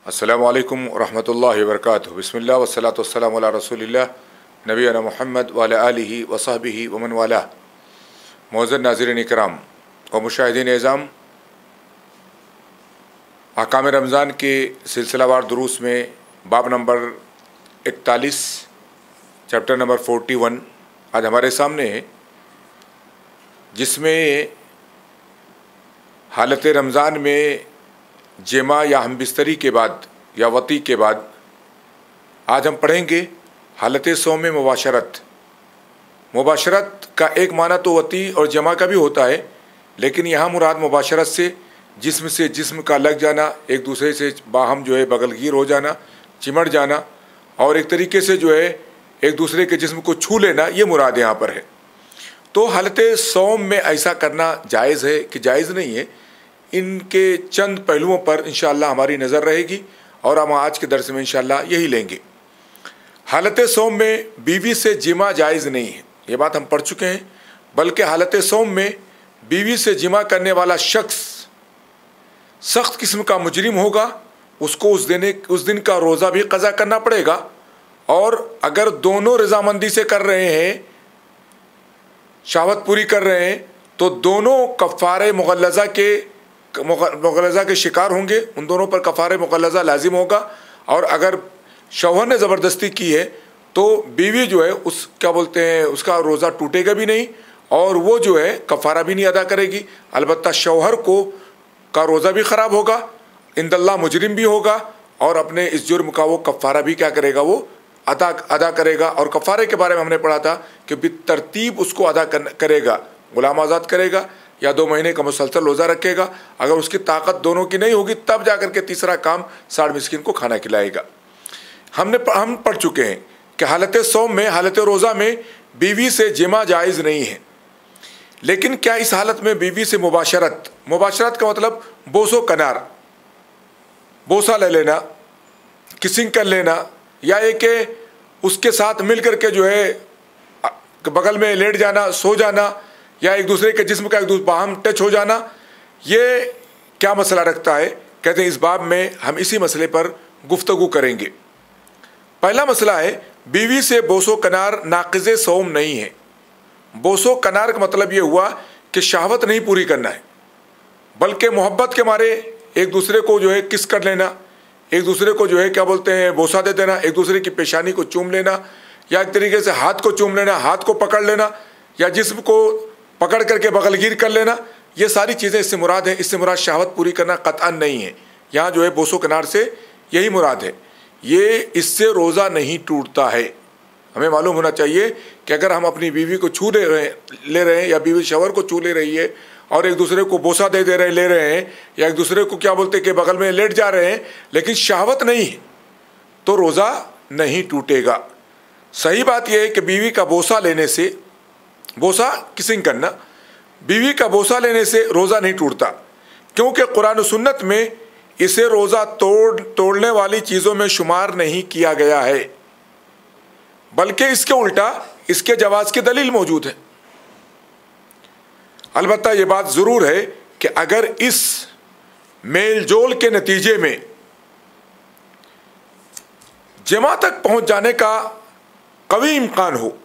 السلام علیکم ورحمۃ اللہ وبرکاتہ۔ بسم اللہ والصلاۃ والسلام علی رسول اللہ نبینا محمد وعلی آلہ وصحبہ ومن والاه۔ معزز ناظرین اکرام و مشاہدین اعظام، احکام رمضان کے سلسلہ وار دروس میں باب نمبر 41 چیپٹر نمبر 41 آج ہمارے سامنے ہے، جس میں حالت رمضان میں جماع یا ہم بستری کے بعد یا وطی کے بعد آج ہم پڑھیں گے حالت صوم میں مباشرت۔ مباشرت کا ایک معنی تو وطی اور جماع کا بھی ہوتا ہے، لیکن یہاں مراد مباشرت سے جسم کا لگ جانا، ایک دوسرے سے باہم بغل گیر ہو جانا، چمٹ جانا، اور ایک طریقے سے ایک دوسرے کے جسم کو چھو لینا، یہ مراد یہاں پر ہے۔ تو حالت صوم میں ایسا کرنا جائز ہے کہ جائز نہیں ہے، ان کے چند پہلوؤں پر انشاءاللہ ہماری نظر رہے گی، اور ہم آج کے درس میں انشاءاللہ یہی لیں گے۔ حالت صوم میں بیوی سے جماع جائز نہیں ہے، یہ بات ہم پڑھ چکے ہیں، بلکہ حالت صوم میں بیوی سے جماع کرنے والا شخص سخت قسم کا مجرم ہوگا، اس کو اس دن کا روزہ بھی قضا کرنا پڑے گا، اور اگر دونوں رضامندی سے کر رہے ہیں، شہوت پوری کر رہے ہیں، تو دونوں کفارہ مغلظہ کے شکار ہوں گے، ان دونوں پر کفارہ مغلظہ لازم ہوگا۔ اور اگر شوہر نے زبردستی کی ہے تو بیوی اس کا روزہ ٹوٹے گا بھی نہیں، اور وہ کفارہ بھی نہیں ادا کرے گی، البتہ شوہر کا روزہ بھی خراب ہوگا، عند اللہ مجرم بھی ہوگا، اور اپنے اس جرم کا وہ کفارہ بھی کیا کرے گا، وہ ادا کرے گا۔ اور کفارے کے بارے میں ہم نے پڑھا تھا کہ بالترتیب اس کو ادا کرے گا، غلام آزاد کرے گا یا 2 مہینے کا مسلسل روزہ رکھے گا، اگر اس کی طاقت دونوں کی نہیں ہوگی تب جا کر کے تیسرا کام 60 مسکین کو کھانا کھلائے گا۔ ہم پڑھ چکے ہیں کہ حالت صوم میں، حالت روزہ میں بیوی سے جماع جائز نہیں ہے، لیکن کیا اس حالت میں بیوی سے مباشرت کا مطلب بوس و کنار، بوسہ لے لینا، کسنگ کر لینا، یا یہ کہ اس کے ساتھ مل کر کے بغل میں لیٹ جانا، سو جانا، یا ایک دوسرے کے جسم کا ایک دوسرے باہم ٹچ ہو جانا، یہ کیا مسئلہ رکھتا ہے؟ کہتے ہیں اس باب میں ہم اسی مسئلے پر گفتگو کریں گے۔ پہلا مسئلہ ہے، بیوی سے بوس و کنار ناقض صوم نہیں ہے۔ بوس و کنار کا مطلب یہ ہوا کہ شہوت نہیں پوری کرنا ہے، بلکہ محبت کے مارے ایک دوسرے کو کس کر لینا، ایک دوسرے کو بوسہ دے دینا، ایک دوسرے کی پیشانی کو چوم لینا، یا ایک طریقے سے ہاتھ کو چوم لینا، ہاتھ کو پکڑ لینا، یا جسم کو پکڑ کر کے بغل گیر کر لینا، یہ ساری چیزیں اس سے مراد ہیں۔ اس سے مراد شہوت پوری کرنا قطعا نہیں ہے، یہاں بوس و کنار سے یہی مراد ہے۔ اس سے روزہ نہیں ٹوٹتا ہے۔ ہمیں معلوم ہونا چاہیے کہ اگر ہم اپنی بیوی کو چھو لے رہے ہیں، یا بیوی شوہر کو چھو لے رہی ہے، اور ایک دوسرے کو بوسہ لے رہے ہیں، یا ایک دوسرے کو کہ بغل میں لیٹ جا رہے ہیں، لیکن شہوت نہیں ہے، تو روزہ نہیں ٹوٹے گا۔ صحیح بات یہ ہے کہ بیوی کا بوسہ کسنگ کرنا، بیوی کا بوسہ لینے سے روزہ نہیں ٹوٹتا، کیونکہ قرآن و سنت میں اسے روزہ توڑنے والی چیزوں میں شمار نہیں کیا گیا ہے، بلکہ اس کے الٹا اس کے جواز کی دلیل موجود ہے۔ البتہ یہ بات ضرور ہے کہ اگر اس میل جول کے نتیجے میں جماع تک پہنچ جانے کا قوی امکان ہو،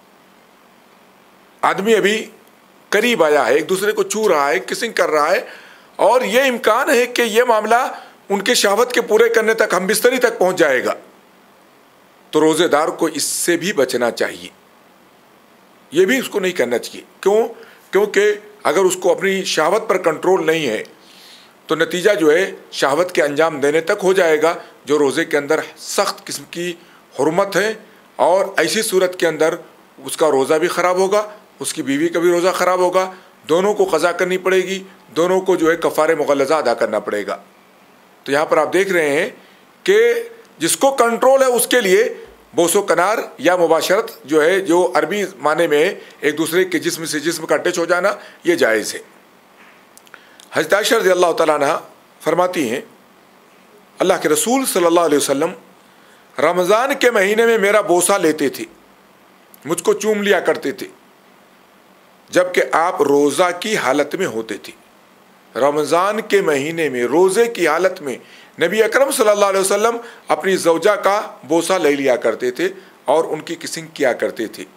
آدمی ابھی قریب آیا ہے، ایک دوسرے کو چھو رہا ہے، کسنگ کر رہا ہے، اور یہ امکان ہے کہ یہ معاملہ ان کے شہوت کے پورے کرنے تک، ہم بستری تک پہنچ جائے گا، تو روزے دار کو اس سے بھی بچنا چاہیے، یہ بھی اس کو نہیں کرنا چاہیے۔ کیونکہ اگر اس کو اپنی شہوت پر کنٹرول نہیں ہے تو نتیجہ شہوت کے انجام دینے تک ہو جائے گا، جو روزے کے اندر سخت قسم کی حرمت ہے، اور ایسی صورت کے اندر اس کا روزہ بھی خراب ہوگا، اس کی بیوی کا بھی روزہ خراب ہوگا، دونوں کو قضا کرنی پڑے گی، دونوں کو کفارہ مغلظہ ادا کرنا پڑے گا۔ تو یہاں پر آپ دیکھ رہے ہیں کہ جس کو کنٹرول ہے اس کے لیے بوس و کنار یا مباشرت جو عربی معنی میں ایک دوسرے کے جسم سے جسم کا ٹچ ہو جانا، یہ جائز ہے۔ حضرت عائشہ رضی اللہ تعالیٰ عنہ فرماتی ہیں، اللہ کے رسول صلی اللہ علیہ وسلم رمضان کے مہینے میں میرا بوسہ لیتے تھے، مجھ کو چوم لیا کرتے تھے، جبکہ آپ روزہ کی حالت میں ہوتے تھے۔ رمضان کے مہینے میں روزے کی حالت میں نبی اکرم صلی اللہ علیہ وسلم اپنی زوجہ کا بوسہ لے لیا کرتے تھے اور ان کی کسنگ کیا کرتے تھے.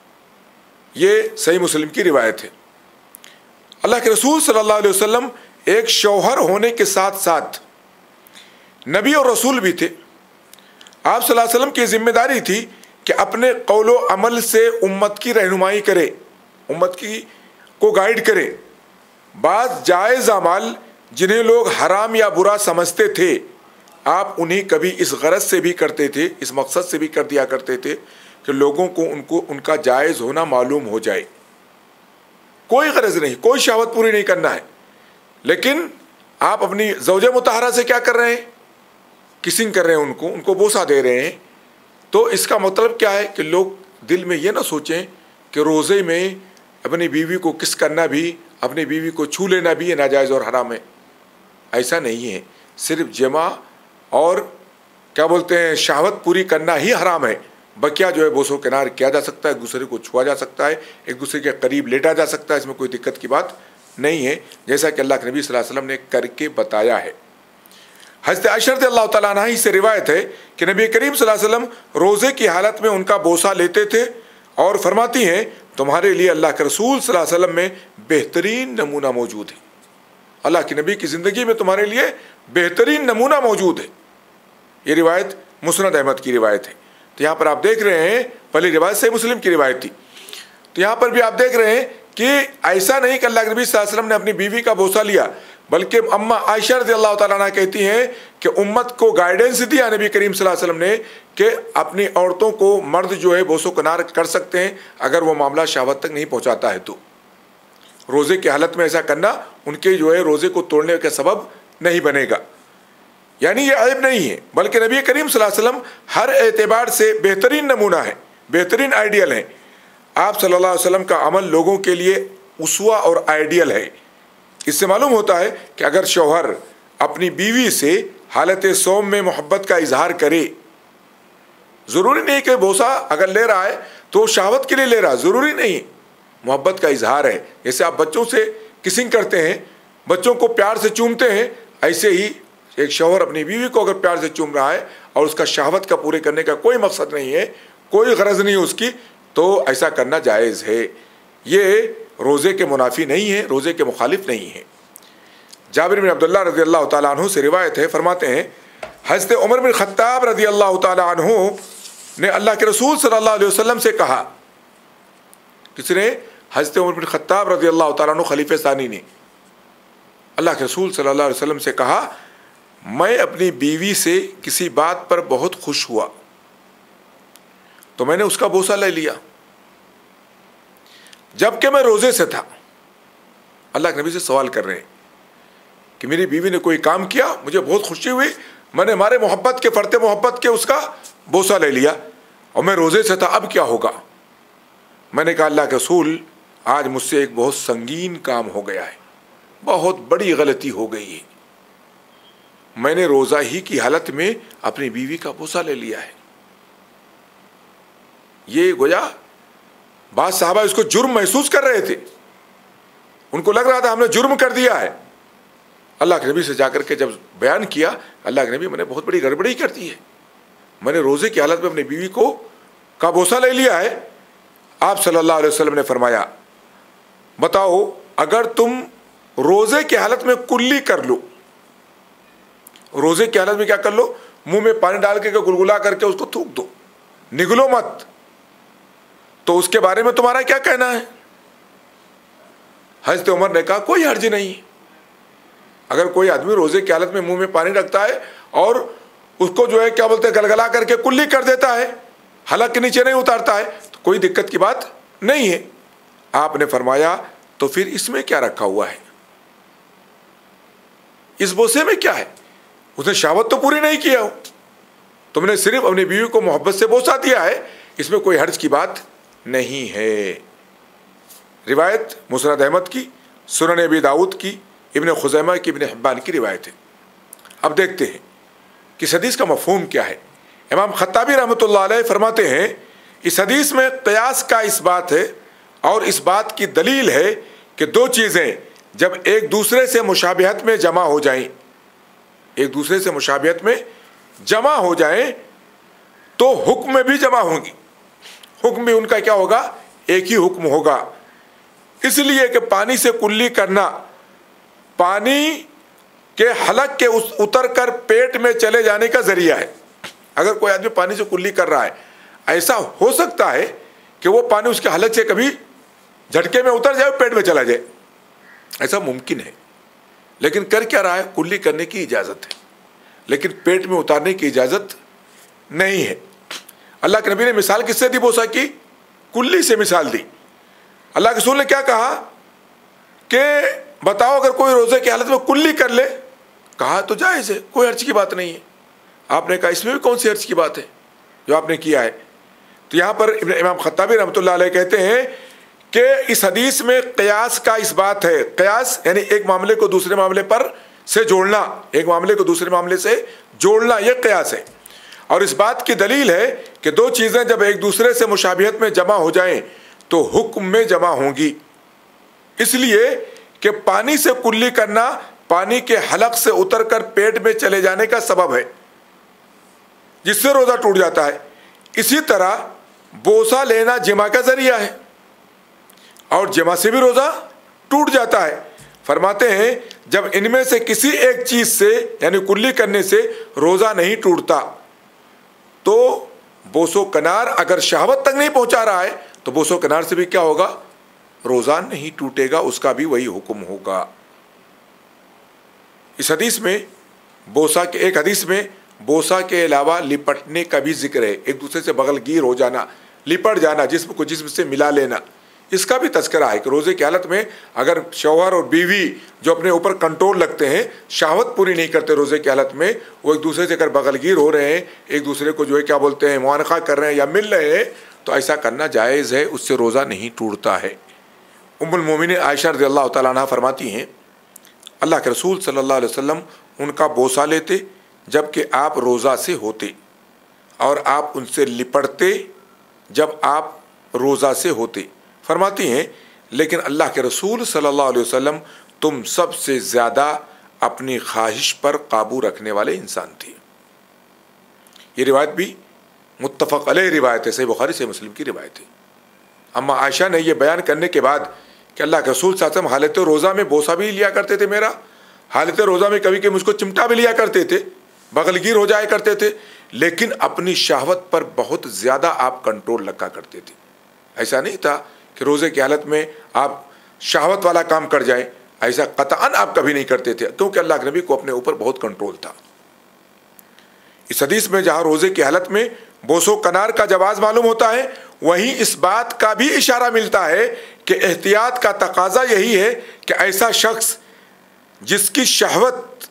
یہ صحیح مسلم کی روایت ہے. اللہ کے رسول صلی اللہ علیہ وسلم ایک شوہر ہونے کے ساتھ ساتھ نبی اور رسول بھی تھے. آپ صلی اللہ علیہ وسلم کی ذمہ داری تھی کہ اپنے قول و عمل سے امت کی رہنمائی کرے, امت کو گائیڈ کرے. بعض جائز اعمال جنہیں لوگ حرام یا برا سمجھتے تھے, آپ انہیں کبھی اس غرض سے بھی کرتے تھے, اس مقصد سے بھی کر دیا کرتے تھے کہ لوگوں کو ان کا جائز ہونا معلوم ہو جائے. کوئی غرض نہیں, کوئی شہوت پوری نہیں کرنا ہے, لیکن آپ اپنی زوجہ مطہرہ سے کیا کر رہے ہیں؟ کسنگ کر رہے ہیں, ان کو بوسہ دے رہے ہیں. تو اس کا مطلب کیا ہے کہ لوگ دل میں یہ نہ سوچیں کہ روزے میں اپنی بیوی کو کس کرنا بھی, اپنی بیوی کو چھو لینا بھی یہ ناجائز اور حرام ہے. ایسا نہیں ہے. صرف جمع اور کیا بولتے ہیں شہوت پوری کرنا ہی حرام ہے. بقیہ جو ہے بوسو کنار کیا جا سکتا ہے, ایک دوسرے کو چھوا جا سکتا ہے, ایک دوسرے کے قریب لیٹا جا سکتا ہے, اس میں کوئی دقت کی بات نہیں ہے, جیسا کہ اللہ کے نبی صلی اللہ علیہ وسلم نے کر کے بتایا ہے. حضرت عائشہ رضی اللہ تعالیٰ عنہ سے روایت ہے کہ نبی کریم صلی اللہ علیہ وسلم روزے کی حالت میں ان کا بوسہ لیتے تھے اور فرماتی ہیں تمہارے لیے اللہ کے رسول صلی اللہ علیہ وسلم میں بہترین نمونہ موجود ہے. اللہ کے نبی کی زندگی میں تمہارے لیے بہترین نمونہ موجود ہے. یہ روایت مسند احمد کی روایت ہے. تو یہاں پر آپ دیکھ رہے ہیں, پہلی روایت صحیح مسلم کی روایت تھی, تو یہاں پر بھی آپ دیکھ رہے ہیں کہ ایسا نہیں کہ اللہ کے نبی صلی اللہ علیہ وسلم نے اپنی بیوی کا بوسہ لیا, بلکہ اماں عائشہ رضی اللہ تعالیٰ عنہ کہتی ہیں کہ امت کو گائیڈنس دیا نبی کریم صلی اللہ علیہ وسلم نے کہ اپنی عورتوں کو مرد جو ہے بوسو کنار کر سکتے ہیں اگر وہ معاملہ شہوت تک نہیں پہنچاتا ہے. تو روزے کی حالت میں ایسا کرنا ان کے جو ہے روزے کو توڑنے کا سبب نہیں بنے گا. یعنی یہ عیب نہیں ہے, بلکہ نبی کریم صلی اللہ علیہ وسلم ہر اعتبار سے بہترین نمونہ ہے, بہترین آئیڈیل ہے. آپ صلی اللہ علیہ وسلم کا عمل لوگوں کے لیے اسوہ اور آئیڈیل ہے. اس سے معلوم ہوتا ہے کہ اگر شوہر اپنی بیوی سے حالت صوم میں محبت کا اظہار کرے, ضروری نہیں کہ بوسہ اگر لے رہا ہے تو شہوت کے لیے لے رہا, ضروری نہیں, محبت کا اظہار ہے. جیسے آپ بچوں سے کسنگ کرتے ہیں, بچوں کو پیار سے چومتے ہیں, ایسے ہی ایک شوہر اپنی بیوی کو اگر پیار سے چوم رہا ہے اور اس کا شہوت کا پورے کرنے کا کوئی مقصد نہیں ہے, کوئی غرض نہیں ہے اس کی, تو ایسا کرنا جائز ہے. یہ روزے کے منافی نہیں ہے, روزے کے مخالف نہیں ہے. جابر بن عبداللہ رضی اللہ تعالیٰ عنہ سے روایت ہے, فرماتے ہیں حضرت عمر بن خطاب رضی اللہ تعالیٰ عنہ نے اللہ کے رسول صلی اللہ علیہ وسلم سے کہا, کس نے؟ حضرت عمر بن خطاب رضی اللہ تعالیٰ عنہ خلیفہ ثانی نے اللہ کے رسول صلی اللہ علیہ وسلم سے کہا, میں اپنی بیوی سے کسی بات پر بہت خوش ہوا تو میں نے اس کا بوسہ لے لیا جبکہ میں روزے سے تھا. اللہ کے نبی سے سوال کر رہے ہیں کہ میری بیوی نے کوئی کام کیا, مجھے بہت خوشی ہوئی, میں نے ہمارے محبت کے فرتے محبت کے اس کا بوسہ لے لیا اور میں روزے سے تھا, اب کیا ہوگا؟ میں نے کہا اللہ کے رسول آج مجھ سے ایک بہت سنگین کام ہو گیا ہے, بہت بڑی غلطی ہو گئی ہے, میں نے روزہ ہی کی حالت میں اپنی بیوی کا بوسہ لے لیا ہے. یہ گویا بعض صحابہ اس کو جرم محسوس کر رہے تھے, ان کو لگ رہا تھا ہم نے جرم کر دیا ہے. اللہ کے نبی سے جا کر کے جب بیان کیا, اللہ کے نبی میں نے بہت بڑی گڑبڑی کر دی ہے, میں نے روزے کی حالت میں اپنی بیوی کا بوسہ لے لیا ہے. آپ صلی اللہ علیہ وسلم نے فرمایا بتاؤ اگر تم روزے کی حالت میں کلی کر لو, روزے کی حالت میں کیا کر لو, منہ میں پانی ڈال کے گلگلا کر کے اس کو تھوک دو, نگلو مت, تو اس کے بارے میں تمہارا کیا کہنا ہے؟ حضرت عمر نے کہا کوئی حرج نہیں, اگر کوئی آدمی روزے کی حالت میں منہ میں پانی رکھتا ہے اور اس کو جو ہے کیا بولتے ہیں گلگلا کر کے کلی کر دیتا ہے, حلق کے نیچے نہیں اتارتا ہے, تو کوئی دقت کی بات نہیں ہے. آپ نے فرمایا تو پھر اس میں کیا رکھا ہوا ہے, اس بوسے میں کیا ہے؟ اس نے شہوت تو پوری نہیں کیا ہو, تم نے صرف اپنی بیوی کو محبت سے بوسہ دیا ہے, اس میں کوئی حرج کی بات نہیں ہے. روایت مسند احمد کی, سنن ابی داؤد کی, ابن خزیمہ کی, ابن حبان کی روایت ہے. اب دیکھتے ہیں کہ اس حدیث کا مفہوم کیا ہے. امام خطابی رحمۃ اللہ علیہ فرماتے ہیں اس حدیث میں قیاس کا اس بات ہے اور اس بات کی دلیل ہے کہ دو چیزیں جب ایک دوسرے سے مشابہت میں جمع ہو جائیں، ایک دوسرے سے مشابہت میں جمع ہو جائیں تو حکم میں بھی جمع ہوں گی، حکم بھی ان کا کیا ہوگا؟ ایک ہی حکم ہوگا۔ اس لیے کہ پانی سے کلی کرنا پانی کے حلق کے اتر کر پیٹ میں چلے جانے کا ذریعہ ہے۔ اگر کوئی آدمی پانی سے کلی کر رہا ہے، ایسا ہو سکتا ہے کہ وہ پانی اس کے حلق سے کبھی جھٹکے میں اتر جائے اور پیٹ میں چلا جائے، ایسا ممکن ہے۔ لیکن کر کیا رہا ہے؟ کلی کرنے کی اجازت ہے، لیکن پیٹ میں اتارنے کی اجازت نہیں ہے۔ اللہ کے نبی نے مثال کس سے دی؟ بوسہ کی کلی سے مثال دی۔ اللہ کے رسول نے کیا کہا کہ بتاؤ اگر کوئی روزے کی حالت میں کلی کر لے، کہا تو جائز ہے، کوئی حرج کی بات نہیں ہے۔ آپ نے کہا اس میں بھی کون سی حرج کی بات ہے جو آپ نے کیا ہے؟ تو یہاں پر امام خطابی رحمۃ اللہ علیہ کہتے ہیں کہ اس حدیث میں قیاس کا اس بات ہے۔ قیاس یعنی ایک معاملے کو دوسرے معاملے پر سے جوڑنا، ایک معاملے کو دوسرے معاملے سے جوڑنا، یہ قیاس ہے۔ اور اس بات کی دلیل ہے کہ دو چیزیں جب ایک دوسرے سے مشابہت میں جمع ہو جائیں تو حکم میں جمع ہوں گی۔ اس لیے کہ پانی سے کلی کرنا پانی کے حلق سے اتر کر پیٹ میں چلے جانے کا سبب ہے، جس سے روزہ ٹوٹ جاتا ہے۔ اسی طرح بوسہ لینا جمع کا ذریعہ ہے اور جمع سے بھی روزہ ٹوٹ جاتا ہے۔ فرماتے ہیں جب ان میں سے کسی ایک چیز سے یعنی کلی کرنے سے روزہ نہیں ٹوٹتا تو بوسو کنار اگر شہوت تک نہیں پہنچا رہا ہے تو بوسو کنار سے بھی کیا ہوگا؟ روزہ نہیں ٹوٹے گا، اس کا بھی وہی حکم ہوگا۔ اس حدیث میں بوسہ کے ایک حدیث میں بوسہ کے علاوہ لپٹنے کا بھی ذکر ہے، ایک دوسرے سے بغل گیر ہو جانا، لپٹ جانا، جسم کو جسم سے ملا لینا، اس کا بھی تذکرہ ہے کہ روزے کی حالت میں اگر شوہر اور بیوی جو اپنے اوپر کنٹرول رکھتے ہیں، شہوت پوری نہیں کرتے روزے کی حالت میں، وہ ایک دوسرے سے اگر بغل گیر ہو رہے ہیں، ایک دوسرے کو جو ہے کیا بولتے ہیں معانقہ کر رہے ہیں یا مل رہے ہیں، تو ایسا کرنا جائز ہے، اس سے روزہ نہیں ٹوٹتا ہے۔ ام المومنین عائشہ رضی اللہ تعالیٰ عنہ فرماتی ہیں اللہ کے رسول صلی اللہ علیہ وسلم ان کا بوسہ لیتے جب کہ آپ روزہ سے ہوتے اور آپ ان سے لپٹتے جب آپ روزہ سے ہوتے۔ فرماتی ہیں لیکن اللہ کے رسول صلی اللہ علیہ وسلم تم سب سے زیادہ اپنی خواہش پر قابو رکھنے والے انسان تھے۔ یہ روایت بھی متفق علیہ روایت ہے، صحیح بخاری سے مسلم کی روایت ہے۔ اما عائشہ نے یہ بیان کرنے کے بعد کہ اللہ کے رسول صلی اللہ علیہ وسلم حالت روزہ میں بوسہ بھی لیا کرتے تھے میرا، حالت روزہ میں کبھی کبھی مجھ کو چمٹا بھی لیا کرتے تھے، بغل گیر ہو جایا کرتے تھے، لیکن اپنی شہوت پر بہت زیادہ آپ کنٹرول رکھا کرتے تھے۔ ایسا نہیں تھا کہ روزے کی حالت میں آپ شہوت والا کام کر جائیں، ایسا قطعاً آپ کبھی نہیں کرتے تھے، کیونکہ اللہ کے نبی کو اپنے اوپر بہت کنٹرول تھا۔ اس حدیث میں جہاں روزے کی حالت میں بوسو کنار کا جواز معلوم ہوتا ہے، وہیں اس بات کا بھی اشارہ ملتا ہے کہ احتیاط کا تقاضا یہی ہے کہ ایسا شخص جس کی شہوت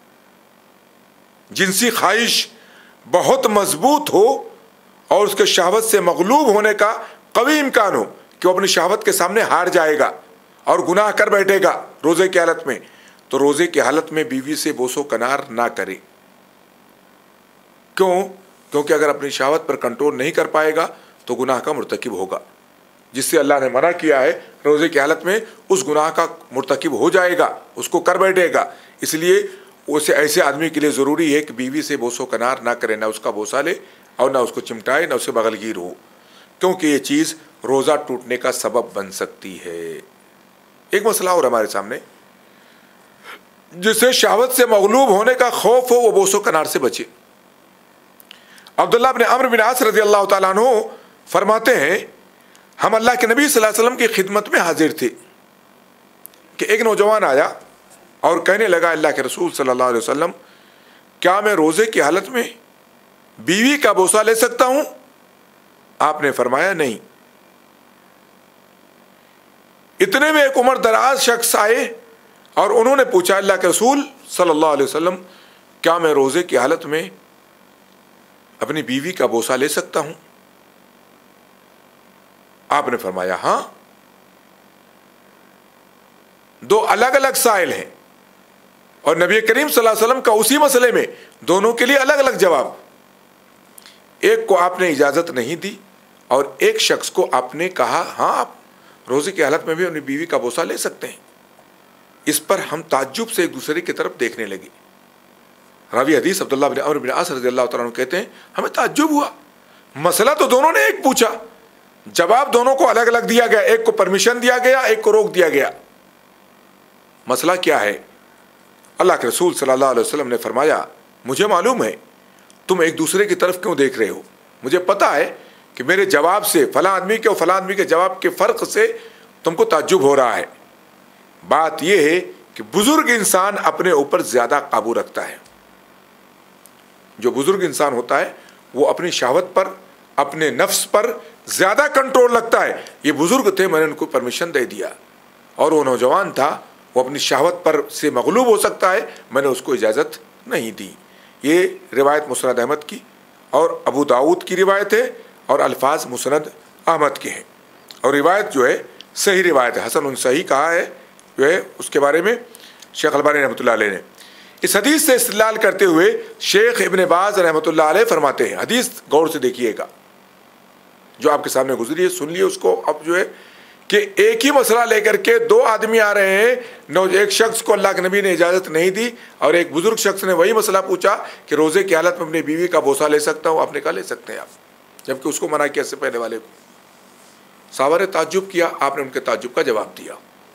جنسی خواہش بہت مضبوط ہو اور اس کے شہوت سے مغلوب ہونے کا قوی امکان ہو کہ وہ اپنی شہوت کے سامنے ہار جائے گا اور گناہ کر بیٹھے گا روزے کی حالت میں، تو روزے کی حالت میں بیوی سے بوسو کنار نہ کرے۔ کیونکہ اگر اپنی شہوت پر کنٹرول نہیں کر پائے گا تو گناہ کا مرتکب ہوگا، جس سے اللہ نے منع کیا ہے روزے کی حالت میں اس گناہ کا مرتکب ہو جائے گا، اس کو کر بیٹھے گا۔ اس لیے اسے ایسے آدمی کے لیے ضروری ہے کہ بیوی سے بوسو کنار نہ کرے، نہ اس کا بوسہ لے اور نہ اس کو چمٹائے، نہ اسے بغل گیر ہو، کیونکہ یہ چیز روزہ ٹوٹنے کا سبب بن سکتی ہے۔ ایک مسئلہ اور ہمارے سامنے، جسے شہوت سے مغلوب ہونے کا خوف ہو وہ بوسو کنار سے بچے۔ عبداللہ بن عمرو بن عاص رضی اللہ تعالیٰ عنہ فرماتے ہیں ہم اللہ کے نبی صلی اللہ علیہ وسلم کی خدمت میں حاضر تھے کہ ایک نوجوان آیا اور کہنے لگا اللہ کے رسول صلی اللہ علیہ وسلم کیا میں روزے کی حالت میں بیوی کا بوسہ لے سکتا ہوں؟ آپ نے فرمایا نہیں۔ اتنے میں ایک عمر دراز شخص آئے اور انہوں نے پوچھا اللہ کے رسول صلی اللہ علیہ وسلم کیا میں روزے کی حالت میں اپنی بیوی کا بوسہ لے سکتا ہوں؟ آپ نے فرمایا ہاں۔ دو الگ الگ سائل ہیں اور نبی کریم صلی اللہ علیہ وسلم کا اسی مسئلے میں دونوں کے لیے الگ الگ جواب۔ ایک کو آپ نے اجازت نہیں دی اور ایک شخص کو آپ نے کہا ہاں آپ روزے کی حالت میں بھی اپنی بیوی کا بوسہ لے سکتے ہیں۔ اس پر ہم تعجب سے ایک دوسرے کی طرف دیکھنے لگے. راوی حدیث عبداللہ بن عمرو بن عاص رضی اللہ تعالیٰ عنہ کہتے ہیں ہمیں تعجب ہوا, مسئلہ تو دونوں نے ایک پوچھا, جواب دونوں کو الگ الگ دیا گیا, ایک کو پرمیشن دیا گیا, ایک کو روک دیا گیا. مسئلہ کیا ہے؟ اللہ کے رسول صلی اللہ علیہ وسلم نے فرمایا مجھے معلوم ہے تم ایک دوسرے کی طرف کیوں دیکھ رہے ہو, مجھے پتا ہے کہ میرے جواب سے فلاں آدمی کے اور فلاں آدمی کے جواب کے فرق سے تم کو تعجب ہو رہا ہے. بات یہ ہے کہ بزرگ انسان اپنے اوپر زیادہ قابو رکھتا ہے. جو بزرگ انسان ہوتا ہے وہ اپنی شہوت پر, اپنے نفس پر زیادہ کنٹرول رکھتا ہے. یہ بزرگ تھے, میں نے ان کو پرمیشن دے دیا, اور وہ نوجوان تھا, وہ اپنی شہوت پر سے مغلوب ہو سکتا ہے, میں نے اس کو اجازت نہیں دی. یہ روایت مسند احمد کی اور ابو داؤد کی روایت ہے, اور الفاظ مسند احمد کے ہیں, اور روایت جو ہے صحیح روایت ہے, حسن صحیح کہا ہے جو ہے اس کے بارے میں شیخ البانی رحمۃ اللہ علیہ نے. اس حدیث سے استدلال کرتے ہوئے شیخ ابن باز رحمۃ اللہ علیہ فرماتے ہیں, حدیث غور سے دیکھیے گا جو آپ کے سامنے گزری ہے, سن لیے اس کو. اب جو ہے کہ ایک ہی مسئلہ لے کر کے دو آدمی آ رہے ہیں, ایک شخص کو اللہ کے نبی نے اجازت نہیں دی, اور ایک بزرگ شخص نے وہی مسئلہ پوچھا کہ روزے کی حالت میں اپنی بیوی کا بوسہ لے سکتا ہوں, آپ نے کہا لے سکتے ہیں آپ, جبکہ اس کو منع کیا اس سے پہلے والے کو. صحابہ نے تعجب کیا, آپ نے ان کے تعجب کا جواب دیا.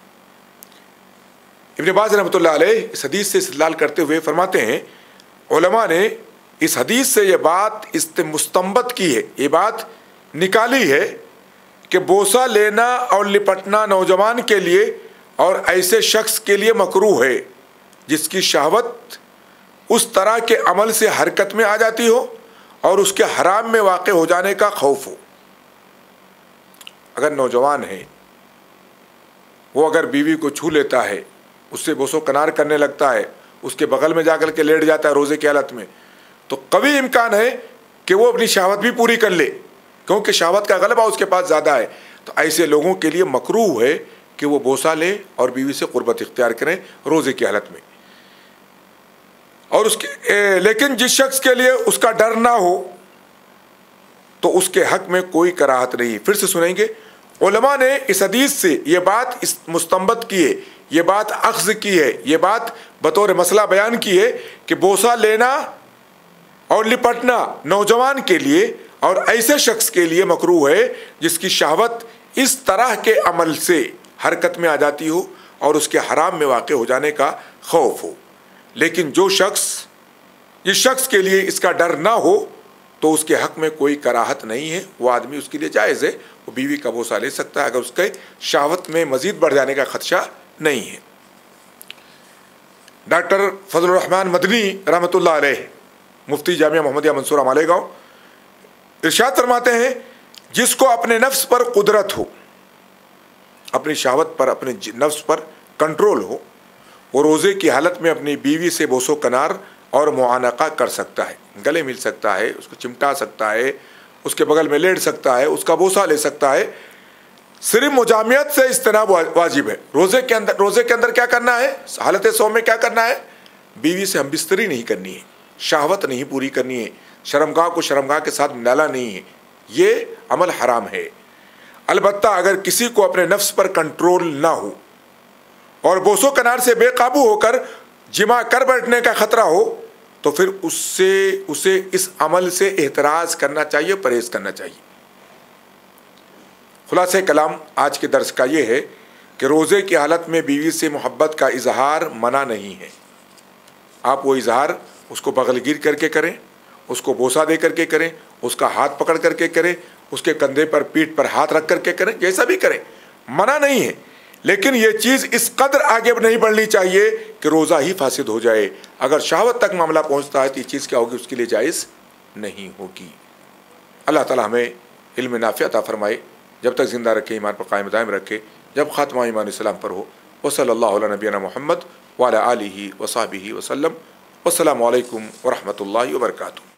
ابن باز رحمۃ اللہ علیہ اس حدیث سے استدلال کرتے ہوئے فرماتے ہیں علماء نے اس حدیث سے یہ بات مستنبط کی ہے, یہ بات نکالی ہے کہ بوسہ لینا اور لپٹنا نوجوان کے لیے اور ایسے شخص کے لیے مکروہ ہے جس کی شہوت اس طرح کے عمل سے حرکت میں آ جاتی ہو اور اس کے حرام میں واقع ہو جانے کا خوف ہو. اگر نوجوان ہے, وہ اگر بیوی کو چھو لیتا ہے, اس سے بوسو کنار کرنے لگتا ہے, اس کے بغل میں جا کر کے لیٹ جاتا ہے روزے کی حالت میں, تو قوی امکان ہے کہ وہ اپنی شہوت بھی پوری کر لے, کیونکہ شہوت کا غلبہ اس کے پاس زیادہ ہے. تو ایسے لوگوں کے لیے مکروہ ہے کہ وہ بوسہ لے اور بیوی سے قربت اختیار کریں روزے کی حالت میں. اور لیکن جس شخص کے لیے اس کا ڈر نہ ہو تو اس کے حق میں کوئی کراہت نہیں. پھر سے سنیں گے, علماء نے اس حدیث سے یہ بات مستنبط کی ہے, یہ بات اخذ کی ہے, یہ بات بطور مسئلہ بیان کی ہے کہ بوسہ لینا اور لپٹنا نوجوان کے لیے اور ایسے شخص کے لیے مکروہ ہے جس کی شہوت اس طرح کے عمل سے حرکت میں آ جاتی ہو اور اس کے حرام میں واقع ہو جانے کا خوف ہو. لیکن جس شخص کے لیے اس کا ڈر نہ ہو تو اس کے حق میں کوئی کراہت نہیں ہے, وہ آدمی اس کے لیے جائز ہے, وہ بیوی کا بوسہ لے سکتا ہے اگر اس کے شہوت میں مزید بڑھ جانے کا خدشہ نہیں ہے. ڈاکٹر فضل الرحمان مدنی رحمۃ اللہ علیہ, مفتی جامعہ محمدیہ منصورہ مالیگاؤں, ارشاد فرماتے ہیں جس کو اپنے نفس پر قدرت ہو, اپنی شہوت پر, اپنے نفس پر کنٹرول ہو, وہ روزے کی حالت میں اپنی بیوی سے بوسو کنار اور معانقہ کر سکتا ہے, گلے مل سکتا ہے, اس کو چمٹا سکتا ہے, اس کے بغل میں لیٹ سکتا ہے, اس کا بوسہ لے سکتا ہے. صرف مجامعت سے اجتناب واجب ہے. روزے کے اندر کیا کرنا ہے, حالت صوم میں کیا کرنا ہے, بیوی سے ہم بستری نہیں کرنی ہے, شہوت نہیں پوری کرنی ہے, شرمگاہ کو شرمگاہ کے ساتھ ملانا نہیں ہے, یہ عمل حرام ہے. البتہ اگر کسی کو اپنے نفس پر کنٹرول نہ ہو اور بوسو کنار سے بے قابو ہو کر جمع کر بیٹھنے کا خطرہ ہو تو پھر اسے اس عمل سے احتراز کرنا چاہیے, پرہیز کرنا چاہیے. خلاصہ کلام آج کے درس کا یہ ہے کہ روزے کی حالت میں بیوی سے محبت کا اظہار منع نہیں ہے. آپ وہ اظہار اس کو بغل گیر کر کے کریں, اس کو بوسہ دے کر کے کریں, اس کا ہاتھ پکڑ کر کے کریں, اس کے کندھے پر پیٹھ پر ہاتھ رکھ کر کے کریں, جیسا بھی کریں, منع نہیں ہے. لیکن یہ چیز اس قدر آگے نہیں بڑھنی چاہیے کہ روزہ ہی فاسد ہو جائے. اگر شہوت تک معاملہ پہنچتا ہے تو یہ چیز کیا ہوگی, اس کے لیے جائز نہیں ہوگی. اللہ تعالیٰ ہمیں علم نافع عطا فرمائے, جب تک زندہ رکھے, ایمان پر قائم دائم رکھے, جب خاتمہ ایمان اسلام پر ہو. وصلی اللہ علی نبینا محمد وعلی آلہ وصحبہ وسلم. والسلام علیکم ورحمۃ اللہ وبرکاتہ.